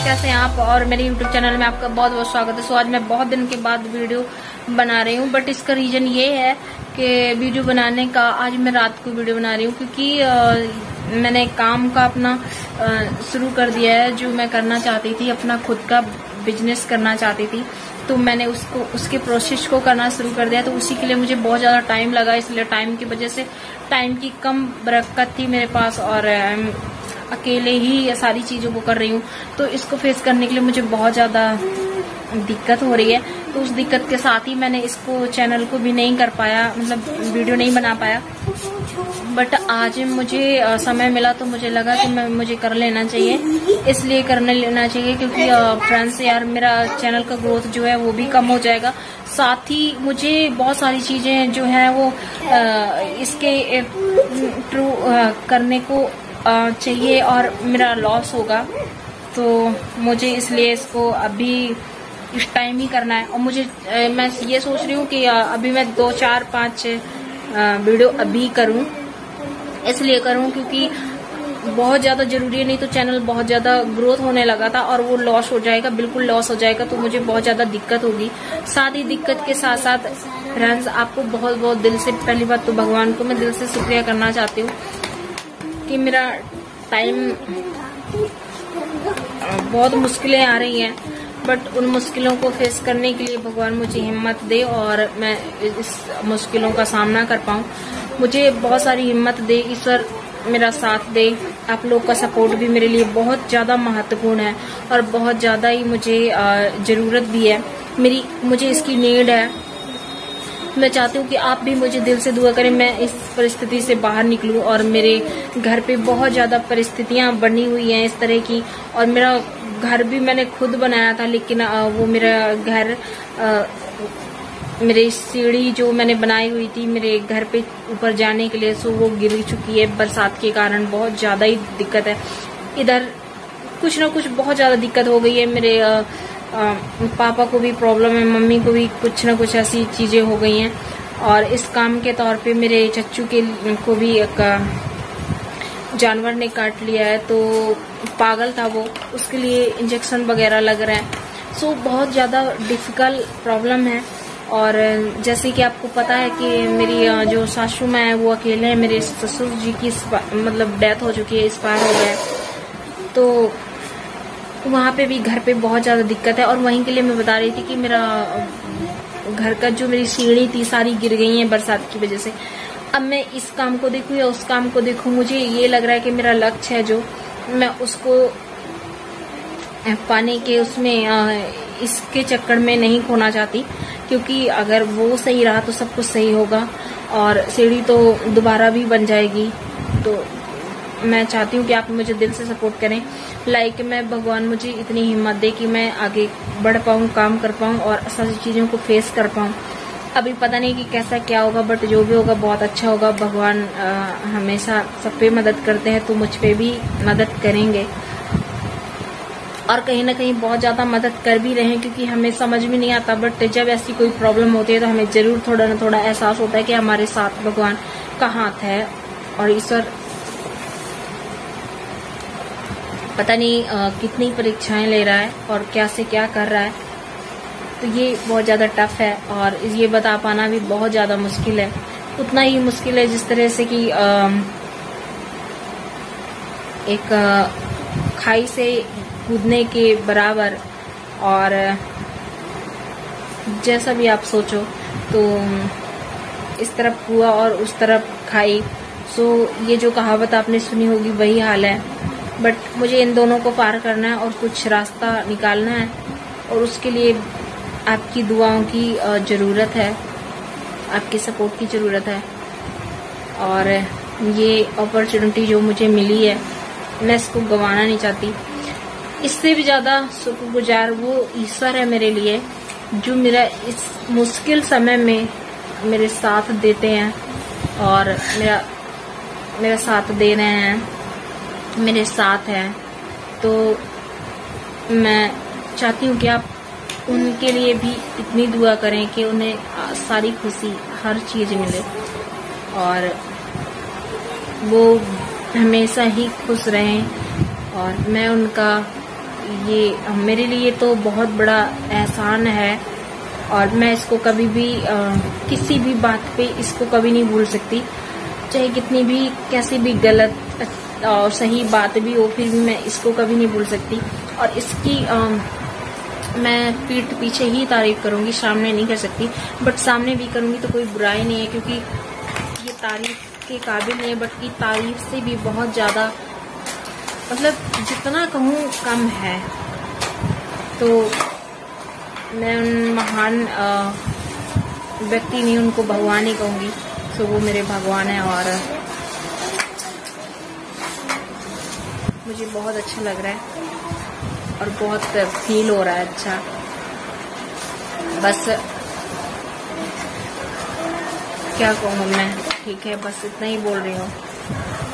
कैसे हैं आप। और मेरे YouTube चैनल में आपका बहुत बहुत स्वागत है। सो आज मैं बहुत दिन के बाद वीडियो बना रही हूँ, बट इसका रीजन ये है कि वीडियो बनाने का आज मैं रात को वीडियो बना रही हूँ, क्योंकि मैंने काम का अपना शुरू कर दिया है जो मैं करना चाहती थी। अपना खुद का बिजनेस करना चाहती थी, तो मैंने उसके प्रोसेस को करना शुरू कर दिया। तो उसी के लिए मुझे बहुत ज़्यादा टाइम लगा, इसलिए टाइम की वजह से टाइम की कम बरकत थी मेरे पास और अकेले ही ये सारी चीज़ों को कर रही हूँ। तो इसको फेस करने के लिए मुझे बहुत ज़्यादा दिक्कत हो रही है। तो उस दिक्कत के साथ ही मैंने इसको चैनल को भी नहीं कर पाया, मतलब वीडियो नहीं बना पाया। बट आज मुझे समय मिला तो मुझे लगा कि मुझे कर लेना चाहिए, इसलिए करने लेना चाहिए क्योंकि फ्रेंड्स यार मेरा चैनल का ग्रोथ जो है वो भी कम हो जाएगा। साथ ही मुझे बहुत सारी चीज़ें जो है वो इसके ट्रू करने को चाहिए और मेरा लॉस होगा, तो मुझे इसलिए इसको अभी इस टाइम ही करना है। और मुझे मैं ये सोच रही हूँ कि अभी मैं 2, 4, 5 वीडियो अभी करूँ, इसलिए करूँ क्योंकि बहुत ज़्यादा ज़रूरी है। नहीं तो चैनल बहुत ज़्यादा ग्रोथ होने लगा था और वो लॉस हो जाएगा, बिल्कुल लॉस हो जाएगा, तो मुझे बहुत ज़्यादा दिक्कत होगी। साथ ही दिक्कत के साथ साथ फ्रेंड्स आपको बहुत बहुत दिल से, पहली बात तो भगवान को मैं दिल से शुक्रिया करना चाहती हूँ कि मेरा टाइम बहुत मुश्किलें आ रही हैं, बट उन मुश्किलों को फेस करने के लिए भगवान मुझे हिम्मत दे और मैं इस मुश्किलों का सामना कर पाऊँ। मुझे बहुत सारी हिम्मत दे, ईश्वर मेरा साथ दे। आप लोग का सपोर्ट भी मेरे लिए बहुत ज़्यादा महत्वपूर्ण है और बहुत ज़्यादा ही मुझे ज़रूरत भी है, मुझे इसकी नीड है। मैं चाहती हूँ कि आप भी मुझे दिल से दुआ करें, मैं इस परिस्थिति से बाहर निकलूं। और मेरे घर पे बहुत ज़्यादा परिस्थितियाँ बनी हुई हैं इस तरह की, और मेरा घर भी मैंने खुद बनाया था, लेकिन वो मेरा घर मेरी सीढ़ी जो मैंने बनाई हुई थी मेरे घर पे ऊपर जाने के लिए, सो वो गिर चुकी है बरसात के कारण। बहुत ज़्यादा ही दिक्कत है इधर, कुछ ना कुछ बहुत ज़्यादा दिक्कत हो गई है। मेरे पापा को भी प्रॉब्लम है, मम्मी को भी कुछ ना कुछ ऐसी चीज़ें हो गई हैं। और इस काम के तौर पे मेरे चच्चू को भी एक जानवर ने काट लिया है, तो पागल था वो, उसके लिए इंजेक्शन वगैरह लग रहा है। सो बहुत ज़्यादा डिफ़िकल्ट प्रॉब्लम है। और जैसे कि आपको पता है कि मेरी जो सासू माँ है वो अकेले हैं, मेरे ससुर जी की मतलब डेथ हो चुकी है, एक्सपायर हो गए, तो वहाँ पे भी घर पे बहुत ज़्यादा दिक्कत है। और वहीं के लिए मैं बता रही थी कि मेरा घर का जो मेरी सीढ़ी थी सारी गिर गई है बरसात की वजह से। अब मैं इस काम को देखूँ या उस काम को देखूँ, मुझे ये लग रहा है कि मेरा लक्ष्य है जो मैं उसको पाने के उसमें इसके चक्कर में नहीं खोना चाहती, क्योंकि अगर वो सही रहा तो सब कुछ सही होगा और सीढ़ी तो दोबारा भी बन जाएगी। तो मैं चाहती हूँ कि आप मुझे दिल से सपोर्ट करें, लाइक मैं भगवान मुझे इतनी हिम्मत दे कि मैं आगे बढ़ पाऊँ, काम कर पाऊँ और सारी चीज़ों को फेस कर पाऊँ। अभी पता नहीं कि कैसा क्या होगा, बट जो भी होगा बहुत अच्छा होगा। भगवान हमेशा सब पे मदद करते हैं, तो मुझ पे भी मदद करेंगे और कहीं ना कहीं बहुत ज़्यादा मदद कर भी रहे हैं, क्योंकि हमें समझ में नहीं आता, बट जब ऐसी कोई प्रॉब्लम होती है तो हमें ज़रूर थोड़ा ना थोड़ा एहसास होता है कि हमारे साथ भगवान का हाथ है और ईश्वर पता नहीं कितनी परीक्षाएं ले रहा है और क्या से क्या कर रहा है। तो ये बहुत ज़्यादा टफ है और ये बता पाना भी बहुत ज़्यादा मुश्किल है। उतना ही मुश्किल है जिस तरह से कि एक खाई से कूदने के बराबर, और जैसा भी आप सोचो तो इस तरफ कुआं और उस तरफ खाई। सो ये जो कहावत आपने सुनी होगी वही हाल है, बट मुझे इन दोनों को पार करना है और कुछ रास्ता निकालना है, और उसके लिए आपकी दुआओं की ज़रूरत है, आपके सपोर्ट की ज़रूरत है। और ये अपॉर्चुनिटी जो मुझे मिली है मैं इसको गंवाना नहीं चाहती। इससे भी ज़्यादा शुक्रगुजार वो ईश्वर है मेरे लिए, जो मेरा इस मुश्किल समय में मेरे साथ देते हैं और मेरा साथ दे रहे हैं, मेरे साथ हैं। तो मैं चाहती हूँ कि आप उनके लिए भी इतनी दुआ करें कि उन्हें सारी खुशी, हर चीज़ मिले और वो हमेशा ही खुश रहें। और मैं उनका ये मेरे लिए तो बहुत बड़ा एहसान है और मैं इसको कभी भी किसी भी बात पे इसको कभी नहीं भूल सकती। चाहे कितनी भी कैसी भी गलत और सही बात भी हो, फिर भी मैं इसको कभी नहीं भूल सकती। और इसकी मैं पीठ पीछे ही तारीफ करूंगी, सामने नहीं कर सकती। बट सामने भी करूंगी तो कोई बुराई नहीं है, क्योंकि ये तारीफ के काबिल नहीं है, बट की तारीफ से भी बहुत ज़्यादा, मतलब जितना कहूँ कम है। तो मैं उन महान व्यक्ति नहीं, उनको भगवान ही कहूँगी। तो वो मेरे भगवान है और मुझे बहुत अच्छा लग रहा है और बहुत फील हो रहा है अच्छा। बस क्या कहूँ मैं, ठीक है, बस इतना ही बोल रही हूँ।